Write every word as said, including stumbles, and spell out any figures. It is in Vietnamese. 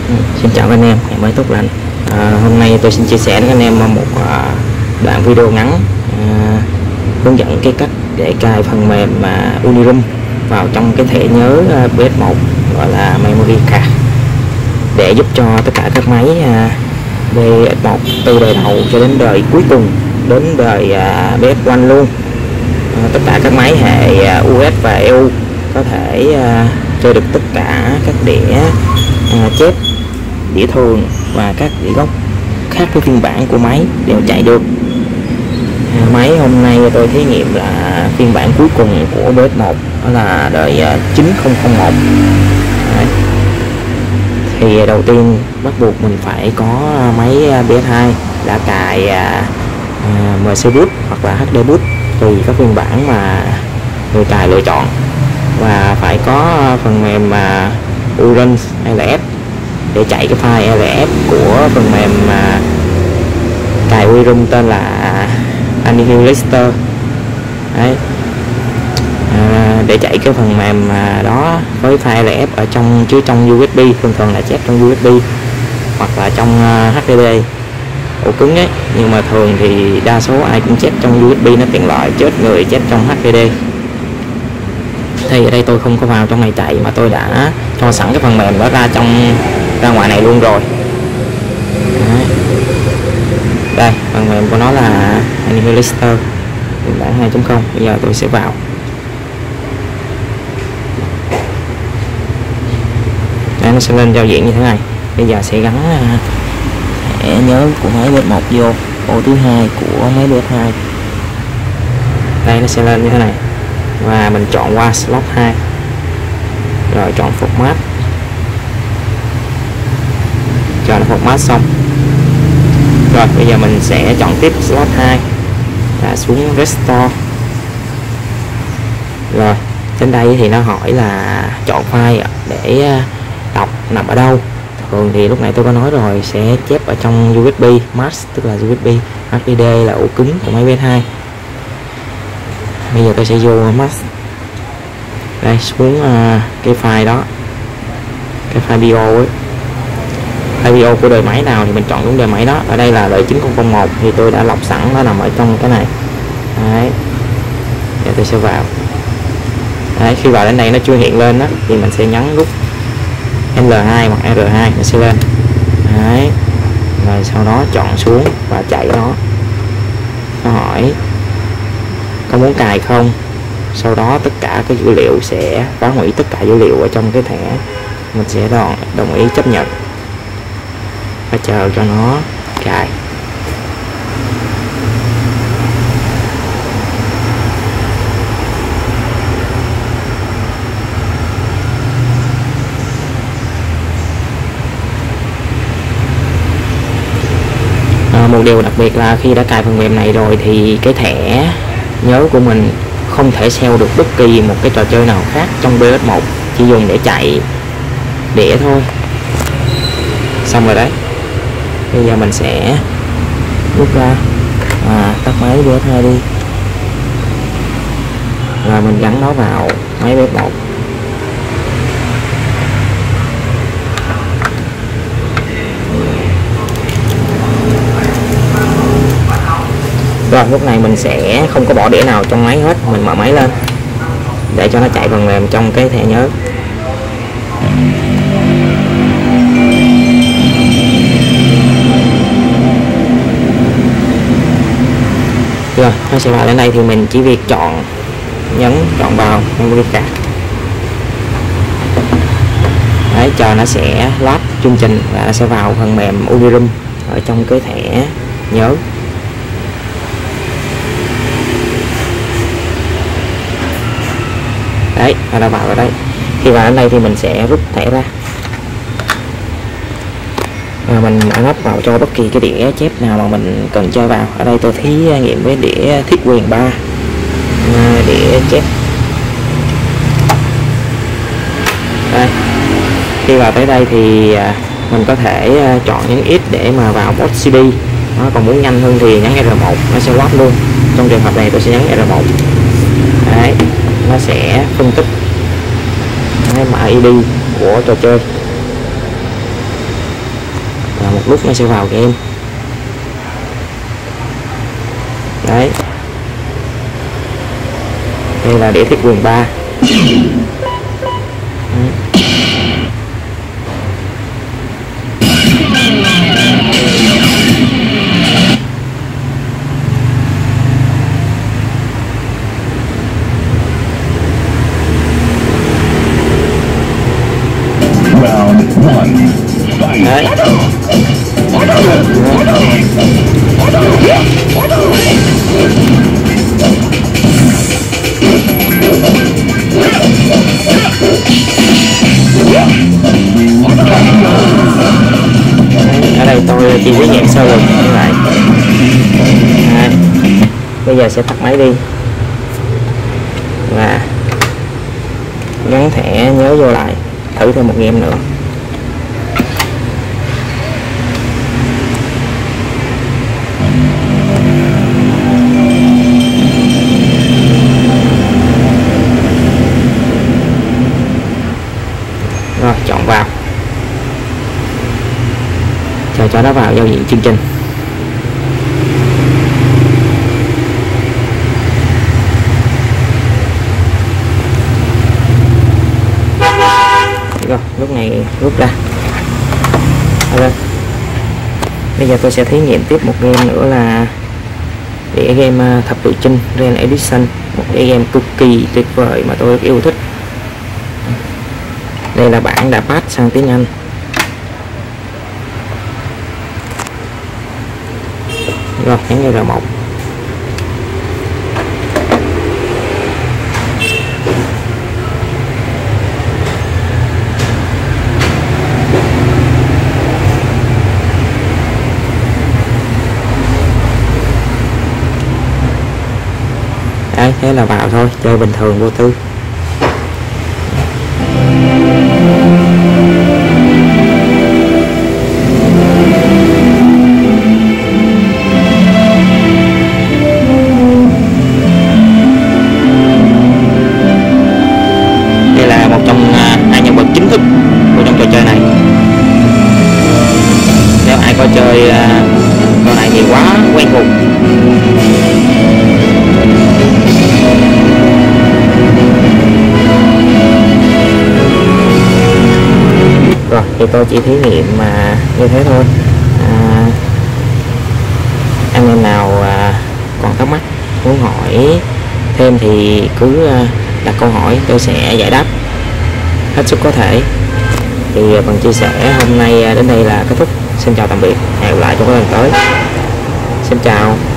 Ừ, xin chào các anh em, ngày mới tốt lành. À, hôm nay tôi xin chia sẻ với các anh em một uh, đoạn video ngắn uh, hướng dẫn cái cách để cài phần mềm uh, Unirum vào trong cái thẻ nhớ uh, pê ét một gọi là Memory Card, để giúp cho tất cả các máy uh, pê ét một từ đời đầu cho đến đời cuối cùng, đến đời uh, pê ét một luôn. Uh, tất cả các máy hệ uh, u ét và e u có thể uh, chơi được tất cả các đĩa uh, chép, đĩa thường và các đĩa gốc khác với phiên bản của máy đều chạy được. À, máy hôm nay tôi thí nghiệm là phiên bản cuối cùng của pê ét một, đó là đời chín không không một. Đấy. Thì đầu tiên bắt buộc mình phải có máy pê ét hai đã cài à, à, em xê Boot hoặc là hát đê Boot tùy các phiên bản mà người cài lựa chọn, và phải có phần mềm à, Urun lờ ép để chạy cái file lờ ép của phần mềm à, cài Unirum tên là Annihilator. Đấy. À, để chạy cái phần mềm à, đó với file lờ ép ở trong chứ trong u ét bê, thường thường là chép trong u ét bê hoặc là trong uh, hát đê đê ổ cứng ấy, nhưng mà thường thì đa số ai cũng chép trong u ét bê, nó tiện lợi, chết người chép trong hát đê đê. Thì ở đây tôi không có vào trong này chạy, mà tôi đã cho sẵn cái phần mềm đó ra trong ra ngoài này luôn rồi. Đấy. Đây, phần mềm của nó là Annihilator phiên bản hai chấm không. Bây giờ tôi sẽ vào. Đấy, nó sẽ lên giao diện như thế này. Bây giờ sẽ gắn thẻ nhớ của máy pê ét một vô ô thứ hai của máy pê ét hai. Đây, nó sẽ lên như thế này, và mình chọn qua slot hai rồi chọn format, chọn format xong rồi bây giờ mình sẽ chọn tiếp slot hai và xuống restore. Rồi trên đây thì nó hỏi là chọn file để đọc nằm ở đâu. Thường thì lúc nãy tôi có nói rồi, sẽ chép ở trong u ét bê, mask tức là u ét bê, hát đê đê là ổ cứng của máy pê ét hai. Bây giờ tôi sẽ vô mask, đây xuống uh, cái file đó, cái file bio ấy, file bio của đời máy nào thì mình chọn đúng đời máy đó. Ở đây là đời chín không không một thì tôi đã lọc sẵn, nó nằm ở trong cái này. Đấy, giờ tôi sẽ vào. Đấy, khi vào đến đây nó chưa hiện lên đó thì mình sẽ nhấn nút L hai hoặc R hai, nó sẽ lên. Đấy, rồi sau đó chọn xuống và chạy nó. Nó hỏi có muốn cài không, sau đó tất cả các dữ liệu sẽ phá hủy tất cả dữ liệu ở trong cái thẻ. Mình sẽ đồng, đồng ý chấp nhận và chờ cho nó cài. À, một điều đặc biệt là khi đã cài phần mềm này rồi thì cái thẻ nhớ của mình không thể sell được bất kỳ một cái trò chơi nào khác trong pê ét một, chỉ dùng để chạy đĩa thôi. Xong rồi đấy. Bây giờ mình sẽ rút ra à, tắt máy pê ét hai đi, và mình gắn nó vào máy pê ét một. Rồi lúc này mình sẽ không có bỏ đĩa nào trong máy hết, mình mở máy lên để cho nó chạy phần mềm trong cái thẻ nhớ. Rồi nó sẽ vào đến đây thì mình chỉ việc chọn, nhấn chọn vào Memory Card. Đấy, chờ nó sẽ load chương trình và nó sẽ vào phần mềm Unirum ở trong cái thẻ nhớ. Đấy, và đã vào ở đây. Khi vào đến đây thì mình sẽ rút thẻ ra và mình mở nắp vào cho bất kỳ cái đĩa chép nào mà mình cần chơi vào. Ở đây tôi thí nghiệm với đĩa Thiết Quyền ba, đĩa chép. Đây. Khi vào tới đây thì mình có thể chọn nhấn X để mà vào port xê đê. Nó còn muốn nhanh hơn thì nhấn R một, nó sẽ load luôn. Trong trường hợp này tôi sẽ nhấn R một. Đấy, nó sẽ phân tích cái mã i đê của trò chơi. lúc nó sẽ vào game. Đấy, đây là đĩa thiết quyền ba. Đấy. Ở đây tôi chỉ với nhạc sau lưng như vậy. Đấy. Bây giờ sẽ tắt máy đi và gắn thẻ nhớ vô lại, thử thêm một game nữa. Rồi, chọn vào, chờ cho nó vào giao diện chương trình. Rồi, lúc này rút ra. Rồi. Bây giờ tôi sẽ thí nghiệm tiếp một game nữa là đĩa game Thập Tự Chinh Ren Edition, một đĩa game cực kỳ tuyệt vời mà tôi rất yêu thích. Đây là bản đã patch sang tiếng Anh. Rồi, nhấn vào R một. Đấy, thế là vào thôi, chơi bình thường vô tư. Đây là một trong hai nhân vật chính thức của trong trò chơi này. Nếu ai có chơi trò này thì quá quen thuộc. Rồi, thì tôi chỉ thí nghiệm mà như thế thôi. À, anh em nào à, còn thắc mắc muốn hỏi thêm thì cứ à, đặt câu hỏi, tôi sẽ giải đáp hết sức có thể. Thì phần chia sẻ hôm nay đến đây là kết thúc. Xin chào tạm biệt, hẹn gặp lại trong các lần tới. Xin chào.